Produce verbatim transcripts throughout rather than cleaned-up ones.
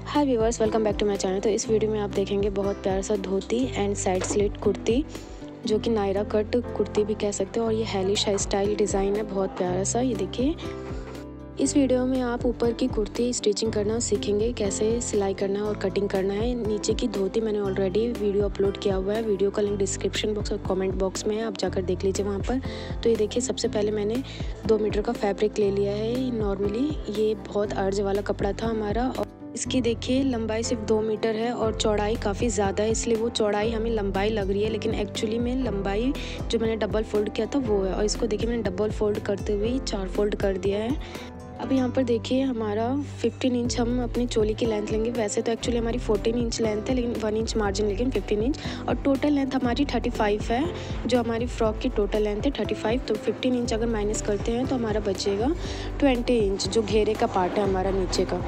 Hi viewers, welcome back to my channel. तो इस video में आप देखेंगे बहुत प्यारा सा dhoti and side slit kurti, जो कि नायरा कट कुर्ती भी कह सकते हो। और ये हेलिश स्टाइल डिज़ाइन है, बहुत प्यारा सा। ये देखिए, इस वीडियो में आप ऊपर की कुर्ती स्टिचिंग करना सीखेंगे, कैसे सिलाई करना है और कटिंग करना है। नीचे की धोती मैंने ऑलरेडी वीडियो अपलोड किया हुआ है, वीडियो का लिंक डिस्क्रिप्शन बॉक्स और कमेंट बॉक्स में है, आप जाकर देख लीजिए वहाँ पर। तो ये देखिए, सबसे पहले मैंने दो मीटर का फैब्रिक ले लिया है। नॉर्मली ये बहुत अर्ज वाला कपड़ा था हमारा, और इसकी देखिए लंबाई सिर्फ दो मीटर है और चौड़ाई काफ़ी ज़्यादा है, इसलिए वो चौड़ाई हमें लंबाई लग रही है, लेकिन एक्चुअली में लंबाई जो मैंने डबल फोल्ड किया था वो है। और इसको देखिए, मैंने डबल फोल्ड करते हुए चार फोल्ड कर दिया है। अब यहाँ पर देखिए, हमारा पंद्रह इंच हम अपनी चोली की लेंथ लेंगे। वैसे तो एक्चुअली हमारी चौदह इंच लेंथ है, लेकिन वन इंच मार्जिन, लेकिन पंद्रह इंच। और टोटल लेंथ हमारी पैंतीस है, जो हमारी फ्रॉक की टोटल लेंथ है पैंतीस। तो पंद्रह इंच अगर माइनस करते हैं तो हमारा बचेगा बीस इंच, जो घेरे का पार्ट है हमारा नीचे का।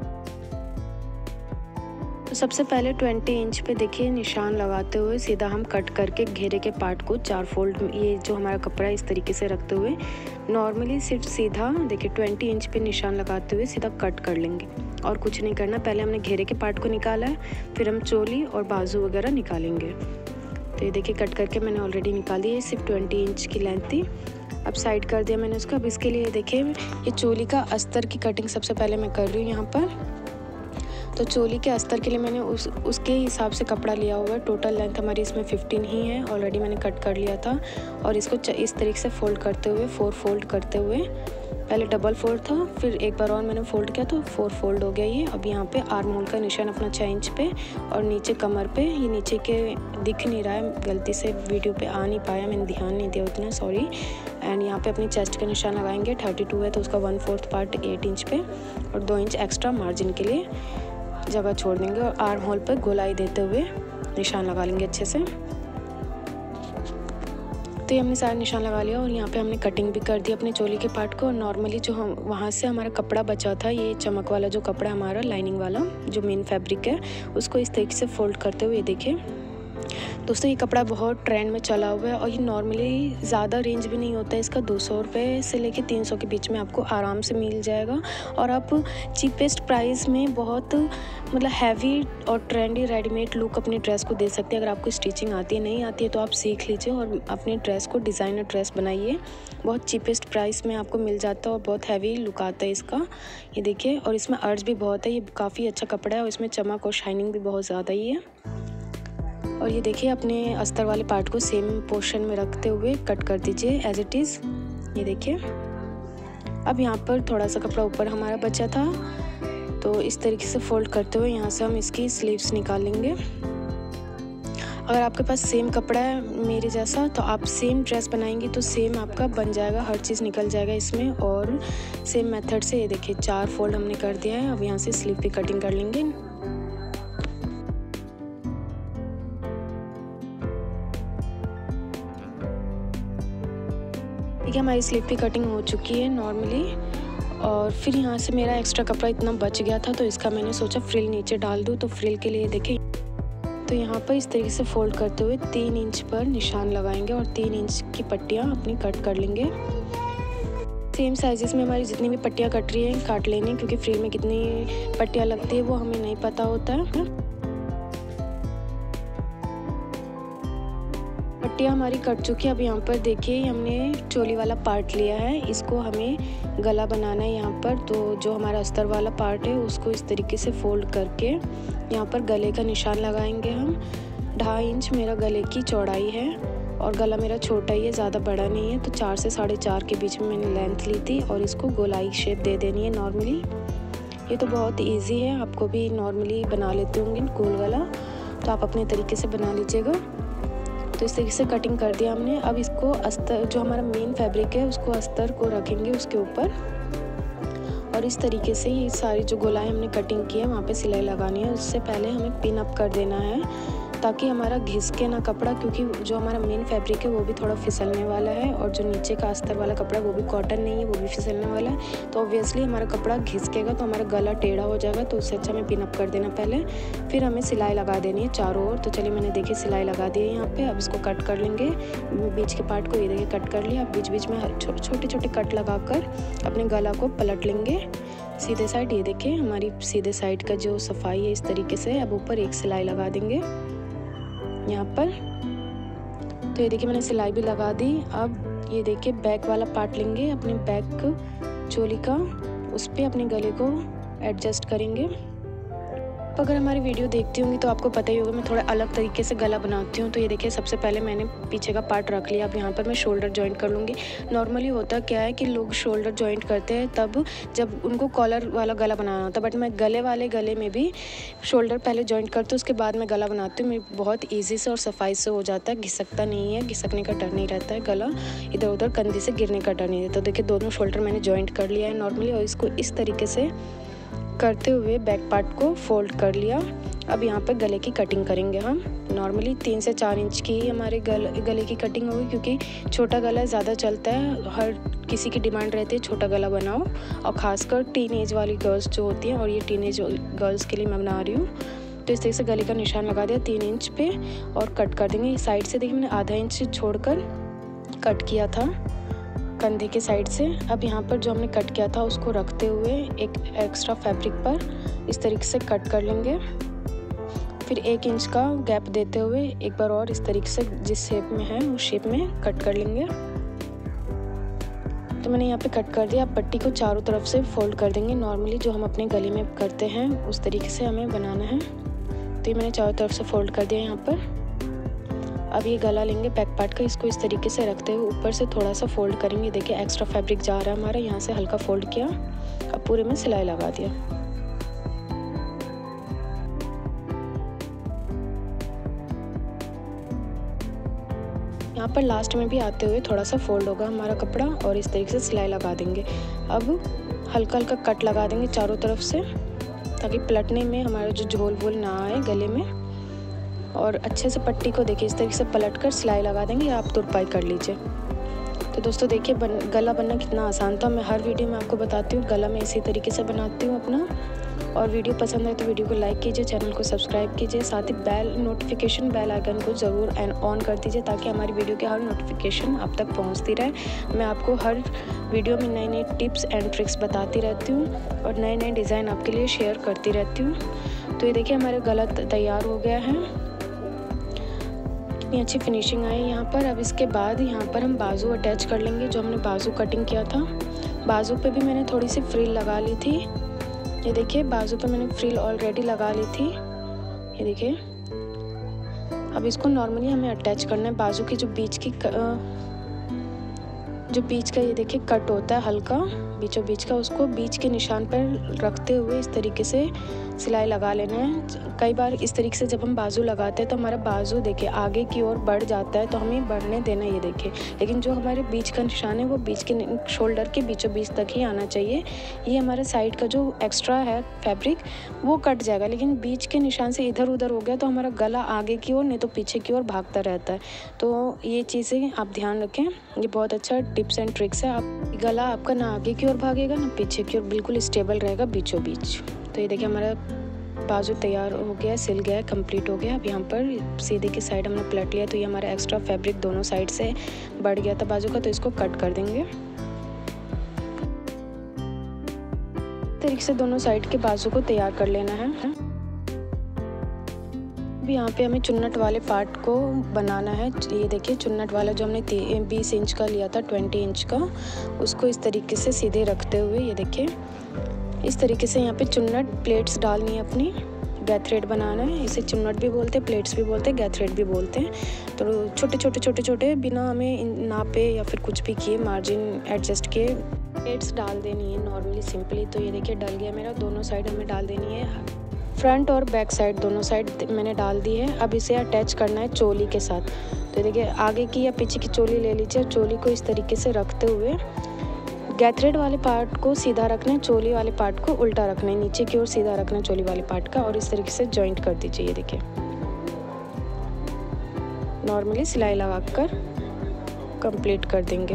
तो सबसे पहले बीस इंच पे देखिए निशान लगाते हुए सीधा हम कट करके घेरे के पार्ट को चार फोल्ड, ये जो हमारा कपड़ा है इस तरीके से रखते हुए नॉर्मली सिर्फ सीधा देखिए बीस इंच पे निशान लगाते हुए सीधा कट कर लेंगे, और कुछ नहीं करना। पहले हमने घेरे के पार्ट को निकाला है, फिर हम चोली और बाजू वगैरह निकालेंगे। तो ये देखिए, कट करके मैंने ऑलरेडी निकाल दिया, सिर्फ बीस इंच की लेंथ थी। अब साइड कर दिया मैंने उसको। अब इसके लिए देखिए, ये चोली का अस्तर की कटिंग सबसे पहले मैं कर रही हूँ यहाँ पर। तो चोली के अस्तर के लिए मैंने उस उसके हिसाब से कपड़ा लिया हुआ है। टोटल लेंथ हमारी इसमें पंद्रह ही है, ऑलरेडी मैंने कट कर लिया था। और इसको इस तरीके से फोल्ड करते हुए, फोर फोल्ड करते हुए, पहले डबल फोल्ड था, फिर एक बार और मैंने फोल्ड किया तो फोर फोल्ड हो गया ये। अब यहाँ पे आर्म होल का निशान अपना छः इंच पे, और नीचे कमर पे, ये नीचे के दिख नहीं रहा है, गलती से वीडियो पे आ नहीं पाया, मैंने ध्यान नहीं दिया उतना, सॉरी। एंड यहाँ पे अपनी चेस्ट का निशान लगाएंगे। थर्टी टू है तो उसका one fourth part eight inch पे, और दो इंच एक्स्ट्रा मार्जिन के लिए जगह छोड़ देंगे। और आर्म होल पर गोलाई देते हुए निशान लगा लेंगे अच्छे से। तो ये हमने सारा निशान लगा लिया, और यहाँ पे हमने कटिंग भी कर दी अपने चोली के पार्ट को। नॉर्मली जो हम वहाँ से हमारा कपड़ा बचा था, ये चमक वाला जो कपड़ा हमारा लाइनिंग वाला जो मेन फैब्रिक है, उसको इस तरीके से फोल्ड करते हुए देखिए दोस्तों, ये कपड़ा बहुत ट्रेंड में चला हुआ है। और ये नॉर्मली ज़्यादा रेंज भी नहीं होता है इसका, दो सौ रुपये से लेके तीन सौ के बीच में आपको आराम से मिल जाएगा। और आप चीपेस्ट प्राइस में बहुत मतलब हैवी और ट्रेंडी रेडीमेड लुक अपनी ड्रेस को दे सकते हैं। अगर आपको स्टिचिंग आती है, नहीं आती है, तो आप सीख लीजिए और अपनी ड्रेस को डिज़ाइनर ड्रेस बनाइए। बहुत चीपेस्ट प्राइस में आपको मिल जाता है और बहुत हैवी लुक आता है इसका। ये देखिए, और इसमें अर्ज भी बहुत है, ये काफ़ी अच्छा कपड़ा है और इसमें चमक और शाइनिंग भी बहुत ज़्यादा ही है। और ये देखिए, अपने अस्तर वाले पार्ट को सेम पोर्शन में रखते हुए कट कर दीजिए एज इट इज़। ये देखिए, अब यहाँ पर थोड़ा सा कपड़ा ऊपर हमारा बचा था, तो इस तरीके से फोल्ड करते हुए यहाँ से हम इसकी स्लीव्स निकाल लेंगे। अगर आपके पास सेम कपड़ा है मेरे जैसा, तो आप सेम ड्रेस बनाएंगे तो सेम आपका बन जाएगा, हर चीज़ निकल जाएगा इसमें। और सेम मेथड से ये देखिए, चार फोल्ड हमने कर दिया है। अब यहाँ से स्लीव की कटिंग कर लेंगे। देखिए, हमारी स्लीव की कटिंग हो चुकी है नॉर्मली। और फिर यहाँ से मेरा एक्स्ट्रा कपड़ा इतना बच गया था, तो इसका मैंने सोचा फ्रिल नीचे डाल दूँ। तो फ्रिल के लिए देखिए, तो यहाँ पर इस तरीके से फोल्ड करते हुए तीन इंच पर निशान लगाएंगे और तीन इंच की पट्टियाँ अपनी कट कर लेंगे। सेम साइजेस में हमारी जितनी भी पट्टियाँ कट रही हैं काट लेनी, क्योंकि फ्रिल में कितनी पट्टियाँ लगती है वो हमें नहीं पता होता है। पट्टियाँ हमारी कट चुकी है। अब यहाँ पर देखिए, हमने चोली वाला पार्ट लिया है, इसको हमें गला बनाना है यहाँ पर। तो जो हमारा अस्तर वाला पार्ट है उसको इस तरीके से फोल्ड करके यहाँ पर गले का निशान लगाएंगे हम। ढाई इंच मेरा गले की चौड़ाई है, और गला मेरा छोटा ही है, ज़्यादा बड़ा नहीं है। तो चार से साढ़े चार के बीच में मैंने लेंथ ली थी, और इसको गोलाई शेप दे देनी है नॉर्मली। ये तो बहुत ईजी है, आपको भी नॉर्मली बना लेते होंगे गोल गला, तो आप अपने तरीके से बना लीजिएगा। तो इस तरीके से कटिंग कर दिया हमने। अब इसको अस्तर, जो हमारा मेन फैब्रिक है, उसको अस्तर को रखेंगे उसके ऊपर, और इस तरीके से ये सारी जो गोलाई हमने कटिंग की है वहाँ पे सिलाई लगानी है। उससे पहले हमें पिन अप कर देना है, ताकि हमारा घिसके ना कपड़ा, क्योंकि जो हमारा मेन फैब्रिक है वो भी थोड़ा फिसलने वाला है, और जो नीचे का अस्तर वाला कपड़ा वो भी कॉटन नहीं है, वो भी फिसलने वाला है। तो ऑब्वियसली हमारा कपड़ा घिसकेगा तो हमारा गला टेढ़ा हो जाएगा, तो उससे अच्छा हमें पिन अप कर देना पहले, फिर हमें सिलाई लगा देनी है चारों ओर। तो चलिए, मैंने देखिए सिलाई लगा दी है यहाँ पे। अब इसको कट कर लेंगे, बीच के पार्ट को ये देखिए कट कर लिया। अब बीच बीच में छोटे छोटे कट लगा कर अपने गला को पलट लेंगे सीधे साइड, ये देखिए हमारी सीधे साइड का जो सफाई है इस तरीके से। अब ऊपर एक सिलाई लगा देंगे यहाँ पर। तो ये देखिए मैंने सिलाई भी लगा दी। अब ये देखिए बैक वाला पार्ट लेंगे अपने बैक चोली का, उस पर अपने गले को एडजस्ट करेंगे। तो अगर हमारी वीडियो देखती होंगी तो आपको पता ही होगा मैं थोड़ा अलग तरीके से गला बनाती हूँ। तो ये देखिए सबसे पहले मैंने पीछे का पार्ट रख लिया। अब यहाँ पर मैं शोल्डर जॉइंट कर लूँगी। नॉर्मली होता क्या है कि लोग शोल्डर जॉइंट करते हैं तब जब उनको कॉलर वाला गला बनाना होता है, बट मैं गले वाले गले में भी शोल्डर पहले जॉइंट करती हूँ, उसके बाद मैं गला बनाती हूँ। मेरी बहुत ईजी से और सफाई से हो जाता है, घिसकता नहीं है, घिसकने का डर नहीं रहता है, गला इधर उधर कंधे से गिरने का डर नहीं रहता। तो देखिए दोनों शोल्डर मैंने जॉइंट कर लिया है नॉर्मली, और इसको इस तरीके से करते हुए बैक पार्ट को फोल्ड कर लिया। अब यहाँ पर गले की कटिंग करेंगे हम। नॉर्मली तीन से चार इंच की हमारे गल गले की कटिंग होगी, क्योंकि छोटा गला ज़्यादा चलता है, हर किसी की डिमांड रहती है छोटा गला बनाओ, और ख़ासकर टीन एज वाली गर्ल्स जो होती हैं, और ये टीन एज गर्ल्स के लिए मैं बना रही हूँ। तो इस तरीके से गले का निशान लगा दिया तीन इंच पे और कट कर देंगे। साइड से देखिए मैंने आधा इंच छोड़कर कट किया था कंधे के साइड से। अब यहाँ पर जो हमने कट किया था उसको रखते हुए एक एक्स्ट्रा फैब्रिक पर इस तरीके से कट कर लेंगे। फिर एक इंच का गैप देते हुए एक बार और इस तरीके से जिस शेप में है उस शेप में कट कर लेंगे। तो मैंने यहाँ पे कट कर दिया। अब पट्टी को चारों तरफ से फोल्ड कर देंगे। नॉर्मली जो हम अपने गले में करते हैं उस तरीके से हमें बनाना है। तो ये मैंने चारों तरफ से फोल्ड कर दिया यहाँ पर। अब ये गला लेंगे बैक पार्ट का, इसको इस तरीके से रखते हुए ऊपर से थोड़ा सा फोल्ड करेंगे। देखिए एक्स्ट्रा फैब्रिक जा रहा है हमारा, यहाँ से हल्का फोल्ड किया, अब पूरे में सिलाई लगा दिया। यहाँ पर लास्ट में भी आते हुए थोड़ा सा फोल्ड होगा हमारा कपड़ा और इस तरीके से सिलाई लगा देंगे। अब हल्का हल्का कट लगा देंगे चारों तरफ से, ताकि पलटने में हमारा जो झोल वोल ना आए गले में। और अच्छे से पट्टी को देखिए इस तरीके से पलट कर सिलाई लगा देंगे, या आप तुरपाई कर लीजिए। तो दोस्तों देखिए बन, गला बनना कितना आसान था। मैं हर वीडियो में आपको बताती हूँ गला मैं इसी तरीके से बनाती हूँ अपना। और वीडियो पसंद आए तो वीडियो को लाइक कीजिए, चैनल को सब्सक्राइब कीजिए, साथ ही बेल नोटिफिकेशन बेल आइकन को ज़रूर ऑन कर दीजिए, ताकि हमारी वीडियो की हर नोटिफिकेशन आप तक पहुँचती रहे। मैं आपको हर वीडियो में नई नई टिप्स एंड ट्रिक्स बताती रहती हूँ और नए नए डिज़ाइन आपके लिए शेयर करती रहती हूँ। तो ये देखिए हमारा गला तैयार हो गया है, कितनी अच्छी फिनिशिंग आई यहाँ पर। अब इसके बाद यहाँ पर हम बाजू अटैच कर लेंगे, जो हमने बाजू कटिंग किया था। बाजू पे भी मैंने थोड़ी सी फ्रिल लगा ली थी। ये देखिए बाजू पे मैंने फ्रिल ऑलरेडी लगा ली थी, ये देखिए। अब इसको नॉर्मली हमें अटैच करना है। बाजू की जो बीच की जो बीच का ये देखिए कट होता है हल्का बीचों बीच का, उसको बीच के निशान पर रखते हुए इस तरीके से सिलाई लगा लेना है। कई बार इस तरीके से जब हम बाजू लगाते हैं तो हमारा बाजू देखिए आगे की ओर बढ़ जाता है, तो हमें बढ़ने देना ये देखिए। लेकिन जो हमारे बीच का निशान है वो बीच के शोल्डर के बीचों बीच तक ही आना चाहिए। ये हमारे साइड का जो एक्स्ट्रा है फैब्रिक वो कट जाएगा, लेकिन बीच के निशान से इधर उधर हो गया तो हमारा गला आगे की ओर नहीं तो पीछे की ओर भागता रहता है। तो ये चीज़ें आप ध्यान रखें, ये बहुत अच्छा टिप्स एंड ट्रिक्स है। आप गला आपका ना आगे की ओर भागेगा ना पीछे की ओर, बिल्कुल स्टेबल रहेगा बीचों बीच। तो ये देखिए हमारा बाजू तैयार हो गया, सिल गया है, कंप्लीट हो गया। अब यहाँ पर सीधे की साइड हमने पलट लिया, तो ये हमारा एक्स्ट्रा फैब्रिक दोनों साइड से बढ़ गया था बाजू का, तो इसको कट कर देंगे। तरीके से दोनों साइड के बाजू को तैयार कर लेना है। अब यहाँ पे हमें चुन्नट वाले पार्ट को बनाना है। ये देखिए चुन्नट वाला जो हमने बीस इंच का लिया था ट्वेंटी इंच का, उसको इस तरीके से सीधे रखते हुए ये देखिए इस तरीके से यहाँ पे चुन्नट प्लेट्स डालनी है अपनी। गैथरेड बनाना है, इसे चुन्नट भी बोलते हैं, प्लेट्स भी बोलते हैं, गैथरेड भी बोलते हैं। तो छोटे छोटे छोटे छोटे बिना हमें नापे या फिर कुछ भी किए मार्जिन एडजस्ट किए प्लेट्स डाल देनी है नॉर्मली सिंपली। तो ये देखिए डल गया मेरा, दोनों साइड हमें डाल देनी है, फ्रंट और बैक साइड दोनों साइड मैंने डाल दी है। अब इसे अटैच करना है चोली के साथ। तो देखिए आगे की या पीछे की चोली ले लीजिए, चोली को इस तरीके से रखते हुए गैथरेड वाले पार्ट को सीधा रखना है, चोली वाले पार्ट को उल्टा रखना है, नीचे की ओर सीधा रखना है चोली वाले पार्ट का, और इस तरीके से जॉइंट कर दीजिए। ये देखिए नॉर्मली सिलाई लगाकर कंप्लीट कर देंगे।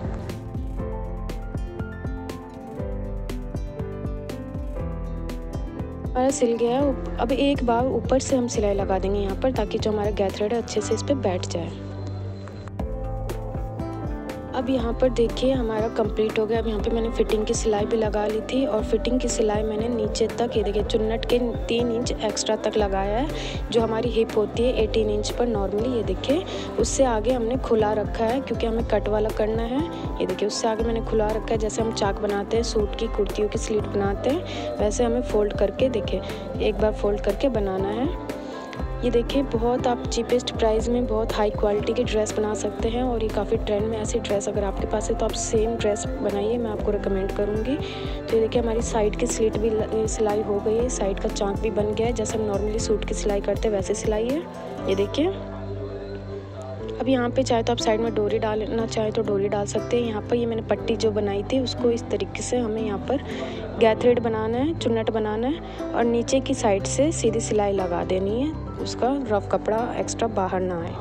हमारा सिल गया है। अब एक बार ऊपर से हम सिलाई लगा देंगे यहाँ पर, ताकि जो हमारा गैथरेड है अच्छे से इस पर बैठ जाए। अब अब यहाँ पर देखिए हमारा कंप्लीट हो गया। अब यहाँ पे मैंने फिटिंग की सिलाई भी लगा ली थी और फिटिंग की सिलाई मैंने नीचे तक, ये देखिए चुन्नट के तीन इंच एक्स्ट्रा तक लगाया है। जो हमारी हिप होती है एटीन इंच पर नॉर्मली, ये देखिए उससे आगे हमने खुला रखा है क्योंकि हमें कट वाला करना है। ये देखिए उससे आगे मैंने खुला रखा है, जैसे हम चाक बनाते हैं सूट की, कुर्तियों की स्लीट बनाते हैं, वैसे हमें फोल्ड करके देखिए एक बार फोल्ड करके बनाना है। ये देखिए बहुत आप चीपेस्ट प्राइस में बहुत हाई क्वालिटी की ड्रेस बना सकते हैं और ये काफ़ी ट्रेंड में ऐसी ड्रेस अगर आपके पास है तो आप सेम ड्रेस बनाइए, मैं आपको रिकमेंड करूँगी। तो ये देखिए हमारी साइड की स्लिट भी सिलाई हो गई है, साइड का चाँक भी बन गया है, जैसे हम नॉर्मली सूट की सिलाई करते हैं वैसे सिलाई है। ये देखिए अब यहाँ पे चाहे तो आप साइड में डोरी डालना चाहे तो डोरी डाल सकते हैं। यहाँ पर ये मैंने पट्टी जो बनाई थी उसको इस तरीके से हमें यहाँ पर गैथ थ्रेड बनाना है, चुन्नट बनाना है और नीचे की साइड से सीधी सिलाई लगा देनी है, उसका रफ कपड़ा एक्स्ट्रा बाहर ना आए।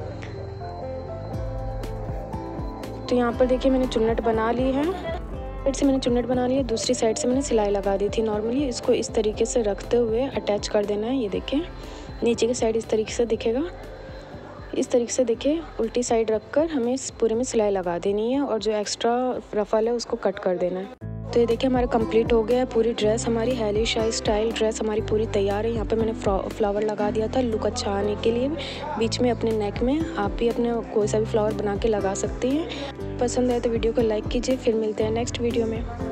तो यहाँ पर देखिए मैंने चुन्नट बना ली है, साइड से मैंने चुन्नट बना ली है, दूसरी साइड से मैंने सिलाई लगा दी थी नॉर्मली। इसको इस तरीके से रखते हुए अटैच कर देना है। ये देखिए नीचे की साइड इस तरीके से दिखेगा, इस तरीके से देखिए उल्टी साइड रखकर हमें इस पूरे में सिलाई लगा देनी है और जो एक्स्ट्रा रफल है उसको कट कर देना है। तो ये देखिए हमारा कंप्लीट हो गया है, पूरी ड्रेस हमारी हैली शाही स्टाइल ड्रेस हमारी पूरी तैयार है। यहाँ पे मैंने फ्लावर लगा दिया था लुक अच्छा आने के लिए बीच में अपने नेक में। आप भी अपने कोई सा भी फ्लावर बना के लगा सकती हैं। पसंद आए तो वीडियो को लाइक कीजिए, फिर मिलते हैं नेक्स्ट वीडियो में।